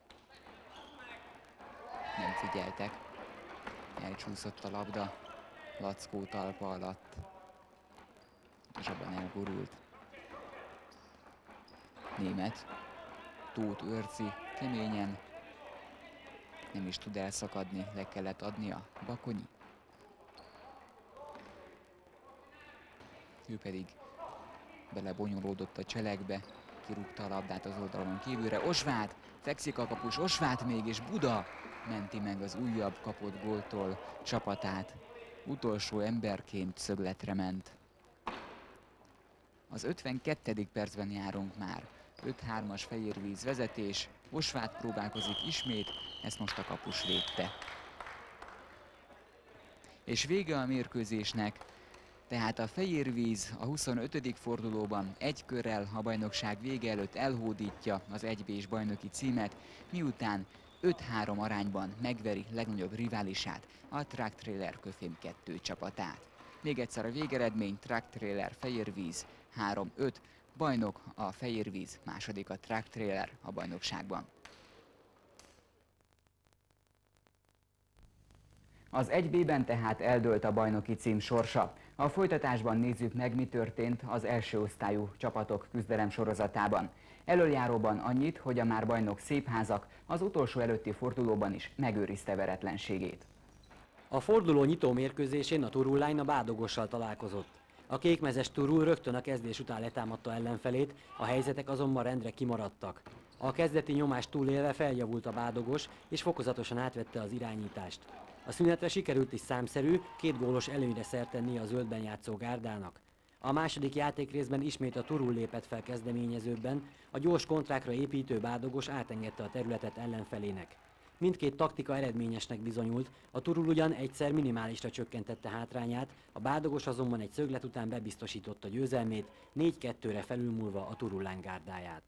[SPEAKER 1] Nem figyeltek, elcsúszott a labda Lackó talpa alatt, és abban elgurult. Német, Tóth őrzi keményen, nem is tud elszakadni, le kellett adnia Bakonyi. Ő pedig belebonyolódott a cselekbe, kirúgta a labdát az oldalon kívülre. Osváth, fekszik a kapus, Osváth még, és Buda menti meg az újabb kapott góltól csapatát. Utolsó emberként szögletre ment. Az ötvenkettedik percben járunk már. öt hármas Fejérvíz vezetés, Osváth próbálkozik ismét, ezt most a kapus védte. És vége a mérkőzésnek. Tehát a Fejérvíz a huszonötödik fordulóban egy körrel a bajnokság vége előtt elhódítja az egybés bajnoki címet, miután öt három arányban megveri legnagyobb riválisát, a Track Trailer Köfém kettő csapatát. Még egyszer a végeredmény: Track Trailer Fejérvíz három öt, bajnok a Fejérvíz, második a Track Trailer a bajnokságban. Az egy bé-ben tehát eldőlt a bajnoki cím sorsa. A folytatásban nézzük meg, mi történt az első osztályú csapatok küzdelem sorozatában. Elöljáróban annyit, hogy a már bajnok Szépházak az utolsó előtti fordulóban is megőrizte veretlenségét.
[SPEAKER 2] A forduló nyitó mérkőzésén a Turul Line a Bádogossal találkozott. A kékmezes Turul rögtön a kezdés után letámadta ellenfelét, a helyzetek azonban rendre kimaradtak. A kezdeti nyomást túlélve feljavult a Bádogos, és fokozatosan átvette az irányítást. A szünetre sikerült is számszerű, két gólos előnyre szert tennie a zöldben játszó gárdának. A második játékrészben ismét a Turul lépett fel kezdeményezőbben, a gyors kontrákra építő Bádogos átengedte a területet ellenfelének. Mindkét taktika eredményesnek bizonyult, a Turul ugyan egyszer minimálisra csökkentette hátrányát, a Bádogos azonban egy szöglet után bebiztosította győzelmét, négy kettőre felülmúlva a Turul Line gárdáját.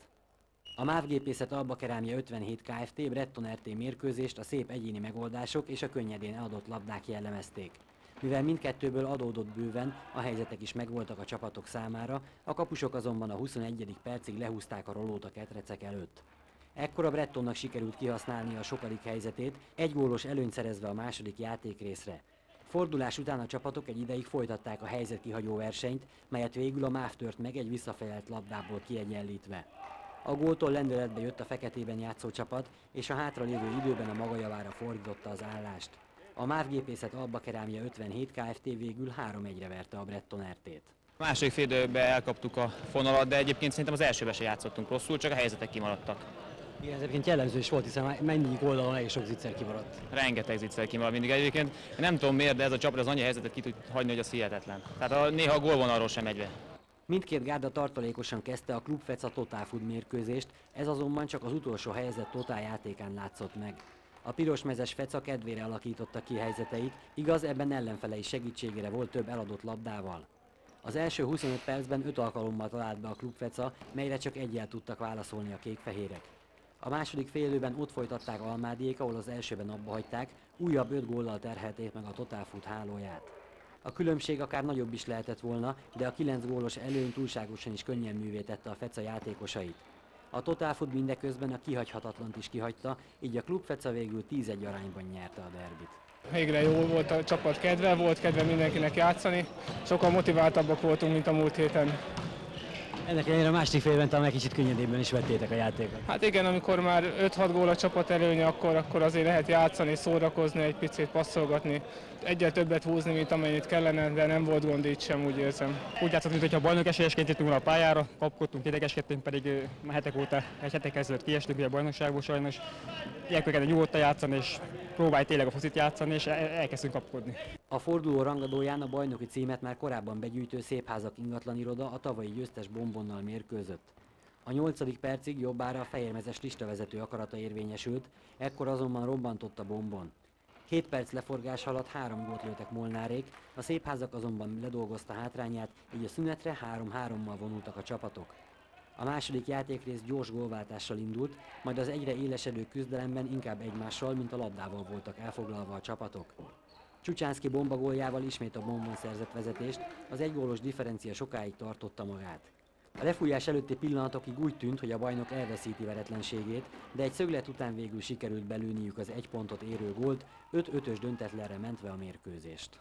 [SPEAKER 2] A MÁV Gépészet Alba Kerámia ötvenhét Kft. Bretton er té mérkőzést a szép egyéni megoldások és a könnyedén eladott labdák jellemezték. Mivel mindkettőből adódott bőven, a helyzetek is megvoltak a csapatok számára, a kapusok azonban a huszonegyedik percig lehúzták a rolót a ketrecek előtt. Ekkor a Brettonnak sikerült kihasználni a sokadik helyzetét, egy gólos előnyt szerezve a második játékrészre. Fordulás után a csapatok egy ideig folytatták a helyzetkihagyó versenyt, melyet végül a MÁV tört meg egy visszafejelt labdából kiegyenlítve. A góltól lendületbe jött a feketében játszó csapat, és a hátralévő időben a maga javára fordította az állást. A MÁV Gépészet Alba Kerámia ötvenhét Kft. Végül három egyre verte a Bretton er té-t.
[SPEAKER 3] A második fél időben elkaptuk a fonalat, de egyébként szerintem az elsőben se játszottunk rosszul, csak a helyzetek kimaradtak.
[SPEAKER 2] Igen, ez egyébként jellemző is volt, hiszen mennyi oldalon elég sok zicser kimaradt.
[SPEAKER 3] Rengeteg zicser kimarad mindig egyébként. Nem tudom miért, de ez a csapat az annyi helyzetet ki tud hagyni, hogy az hihetetlen. Tehát a, néha a gólvonalról sem megy be.
[SPEAKER 2] Mindkét gárda tartalékosan kezdte a Klubfeca Totál Food mérkőzést, ez azonban csak az utolsó helyzet Totál játékán látszott meg. A pirosmezes Feca kedvére alakította ki helyzeteit, igaz, ebben ellenfelei segítségére volt több eladott labdával. Az első huszonöt percben öt alkalommal talált be a Klubfeca, melyre csak egyel tudtak válaszolni a kékfehérek. A második félidőben ott folytatták Almádiék, ahol az elsőben abba hagyták, újabb öt góllal terhelték meg a Totál Food hálóját. A különbség akár nagyobb is lehetett volna, de a kilenc gólos előny túlságosan is könnyen művé tette a Feca játékosait. A Total Food mindeközben a kihagyhatatlant is kihagyta, így a Klub Feca végül tíz-egy arányban nyerte a derbit.
[SPEAKER 4] Végre jó volt a csapat kedve, volt kedve mindenkinek játszani, sokkal motiváltabbak voltunk, mint a múlt héten.
[SPEAKER 2] Ennek ellenére a második félben talán egy kicsit könnyedébben is vettétek a játékot.
[SPEAKER 4] Hát igen, amikor már öt-hat gól a csapat előnye, akkor, akkor azért lehet játszani, szórakozni, egy picit passzolgatni, egyel többet húzni, mint amennyit kellene, de nem volt gond így sem, úgy érzem.
[SPEAKER 5] Úgy játszottunk, mintha bajnok esélyesként jöttünk volna a pályára, kapkodtunk, idegeskedtünk, pedig hetek óta, egy hetek ezelőtt kiestünk a bajnokságból sajnos. Ilyenkor kellene nyugodtan játszani, és próbálj tényleg a focit játszani, és elkezdtünk kapkodni.
[SPEAKER 2] A forduló rangadóján a bajnoki címet már korábban begyűjtő Szépházak ingatlaniroda a tavalyi győztes Bombonnal mérkőzött. A nyolcadik percig jobbára a fehérmezes listavezető akarata érvényesült, ekkor azonban robbantott a Bombon. Hét perc leforgás alatt három gólt lőttek Molnárék, a Szépházak azonban ledolgozta hátrányát, így a szünetre három-hárommal vonultak a csapatok. A második játékrész gyors gólváltással indult, majd az egyre élesedő küzdelemben inkább egymással, mint a labdával voltak elfoglalva a csapatok. Csucsánszky Bomba góljával ismét a Bombon szerzett vezetést, az egygólos differencia sokáig tartotta magát. A lefújás előtti pillanatokig úgy tűnt, hogy a bajnok elveszíti veretlenségét, de egy szöglet után végül sikerült belőniük az egy pontot érő gólt, öt-ötös döntetlenre mentve a mérkőzést.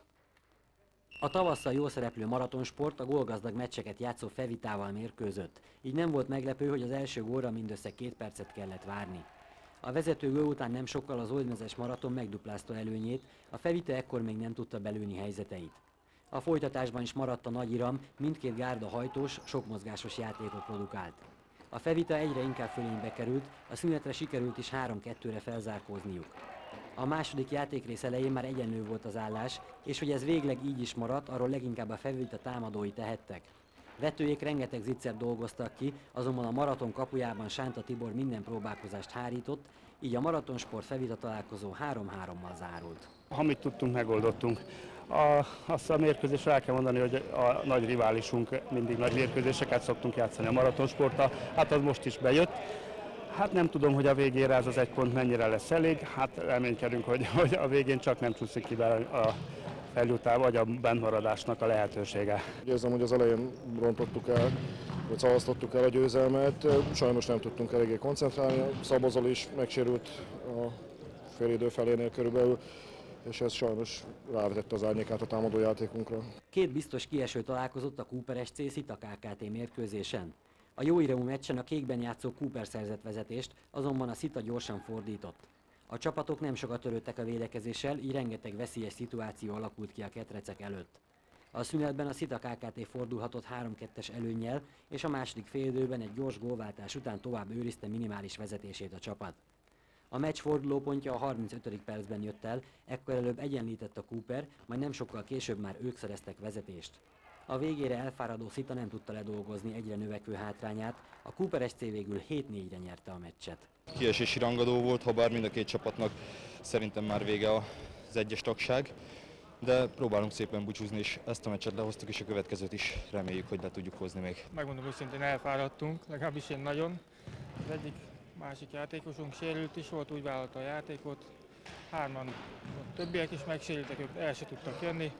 [SPEAKER 2] A tavasszal jól szereplő maratonsport a gólgazdag meccseket játszó Fevitával mérkőzött, így nem volt meglepő, hogy az első gólra mindössze két percet kellett várni. A vezető gól után nem sokkal az oldmezes maraton megduplázta előnyét, a Fevita ekkor még nem tudta belőni helyzeteit. A folytatásban is maradt a nagy iram, mindkét gárda hajtós, sokmozgásos játékot produkált. A Fevita egyre inkább fölénybe került, a szünetre sikerült is három-kettőre felzárkózniuk. A második játékrész elején már egyenlő volt az állás, és hogy ez végleg így is maradt, arról leginkább a Fevita támadói tehettek. Vetőjék rengeteg zicsert dolgoztak ki, azonban a maraton kapujában Sánta Tibor minden próbálkozást hárított, így a maratonsport Fevita találkozó három-hárommal zárult.
[SPEAKER 6] Amit tudtunk, megoldottunk. A, azt a mérkőzésre el kell mondani, hogy a nagy riválisunk mindig nagy mérkőzéseket szoktunk játszani a maratonsporttal, hát az most is bejött. Hát nem tudom, hogy a végére ez az egy pont mennyire lesz elég, hát reménykedünk, hogy, hogy a végén csak nem csúszik ki a feljutás vagy a bentmaradásnak a lehetősége.
[SPEAKER 7] Érzem, hogy az elején rontottuk el, vagy szalasztottuk el a győzelmet, sajnos nem tudtunk eléggé koncentrálni, Szabozol is megsérült a félidő felénél körülbelül, és ez sajnos rávetette az árnyékát a támadójátékunkra.
[SPEAKER 2] Két biztos kieső találkozott a Cooper es cé Szita ká ká té mérkőzésen. A jóiremű meccsen a kékben játszó Cooper szerzett vezetést, azonban a Szita gyorsan fordított. A csapatok nem sokat törődtek a védekezéssel, így rengeteg veszélyes szituáció alakult ki a ketrecek előtt. A szünetben a Szita ká ká té fordulhatott három-kettes előnnyel, és a második félidőben egy gyors gólváltás után tovább őrizte minimális vezetését a csapat. A meccs fordulópontja a harmincötödik percben jött el, ekkor előbb egyenlített a Cooper, majd nem sokkal később már ők szereztek vezetést. A végére elfáradó Szita nem tudta ledolgozni egyre növekvő hátrányát, a Cooper es cé végül hét-négyre nyerte a meccset.
[SPEAKER 8] Kiesési rangadó volt, ha bár mind a két csapatnak szerintem már vége az egyes tagság, de próbálunk szépen búcsúzni, és ezt a meccset lehoztuk, és a következőt is reméljük, hogy le tudjuk hozni még.
[SPEAKER 4] Megmondom őszintén, elfáradtunk, legalábbis én nagyon. Az egyik másik játékosunk sérült is volt, úgy vállalta a játékot. Hárman, a többiek is megsérültek, ők el se tudtak jönni.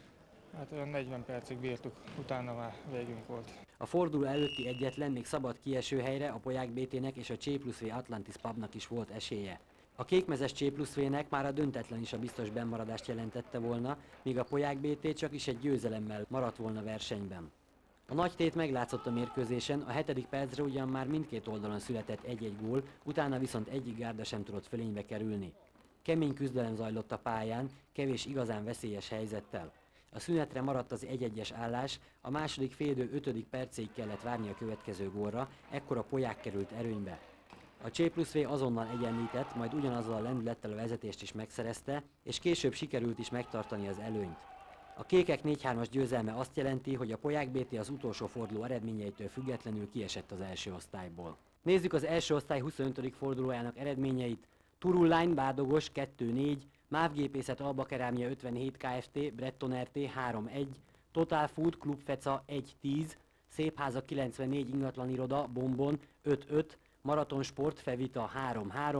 [SPEAKER 4] Hát olyan negyven percig bírtuk, utána már végünk volt.
[SPEAKER 2] A forduló előtti egyetlen, még szabad kieső helyre a Poják bé té-nek és a Csé plusz vé Atlantis Pubnak is volt esélye. A kékmezes Csé plusz vé-nek már a döntetlen is a biztos bennmaradást jelentette volna, míg a Poják bé té csak is egy győzelemmel maradt volna versenyben. A nagy tét meglátszott a mérkőzésen, a hetedik percre ugyan már mindkét oldalon született egy-egy gól, utána viszont egyik gárda sem tudott fölénybe kerülni. Kemény küzdelem zajlott a pályán, kevés igazán veszélyes helyzettel. A szünetre maradt az egy-egyes állás, a második félidő ötödik percéig kellett várni a következő gólra, ekkor a Poják került erőnybe. A Csé plusz vé azonnal egyenlített, majd ugyanazzal a lendülettel a vezetést is megszerezte, és később sikerült is megtartani az előnyt. A kékek négy-hármas győzelme azt jelenti, hogy a Poják bé té az utolsó forduló eredményeitől függetlenül kiesett az első osztályból. Nézzük az első osztály huszonötödik fordulójának eredményeit. Turul Line Bádogos kettő négy, MÁV Gépészet Alba Kerámia ötvenhét Kft. Bretton er té három egy, Total Food Klub Feca egy tíz, Szépházak kilencvennégy Ingatlaniroda Bombon öt öt, Maratonsport Fevita három három,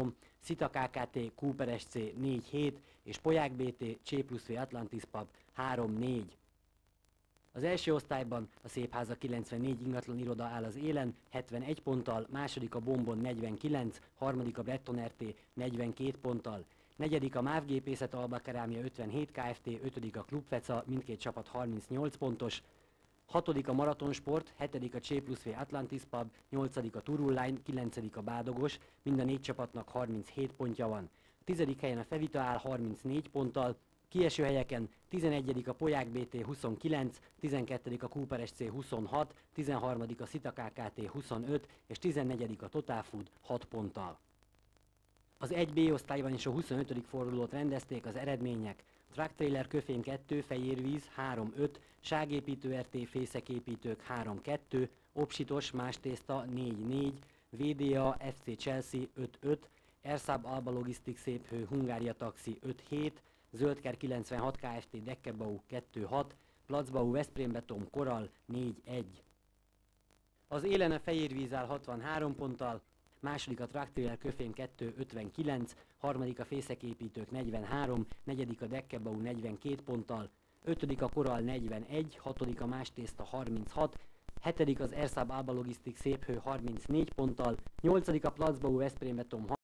[SPEAKER 2] Szita ká ká té, Cooper es cé négy hét és Poják bé té, Csé plusz vé Atlantis Pub három négy. Az első osztályban a Szépháza kilencvennégy ingatlan iroda áll az élen hetvenegy ponttal, második a Bombon negyvenkilenc, harmadik a Breton er té negyvenkét ponttal, negyedik a MÁV Gépészet Alba Kerámia ötvenhét Kft., ötödik a Klub Feca, mindkét csapat harmincnyolc pontos, hatodik a Maraton Sport, hetedik a Csé plusz vé Atlantis Pub, nyolcadik a Turul Line, kilencedik a Bádogos, mind a négy csapatnak harminchét pontja van. Tizedik helyen a Fevita áll harmincnégy ponttal, kieső helyeken tizenegyedik a Poják bé té huszonkilenc, tizenkettedik a Cooper es cé huszonhat, tizenharmadik a Szita ká ká té huszonöt és tizennegyedik a Total Food hat ponttal. Az egy bé osztályban is a huszonötödik fordulót rendezték az eredmények. Truck Trailer Köfén kettő, Fejérvíz három öt, Ságépítő er té Fészeképítők három kettő, Opsitos Más Tészta négy négy, vé dé á ef cé Chelsea öt öt, Erszáb Alba Logisztik Széphő Hungária Taxi öt hét, Zöldker kilencvenhat Kft. Dekkebau kettő hat, Placbau Veszprém Beton Koral négy egy. Az élen a Fejérvíz áll hatvanhárom ponttal, második a Truck Trailer Köfén kettő ötvenkilenc, harmadik a Fészeképítők negyvenhárom, negyedik a Dekkebau negyvenkét ponttal, ötödik a Koral negyvenegy, hatodik a Más Tészta harminchat, hetedik az Erszáb Alba Logisztik Széphő harmincnégy ponttal, nyolcadik a Placbau Veszprém Beton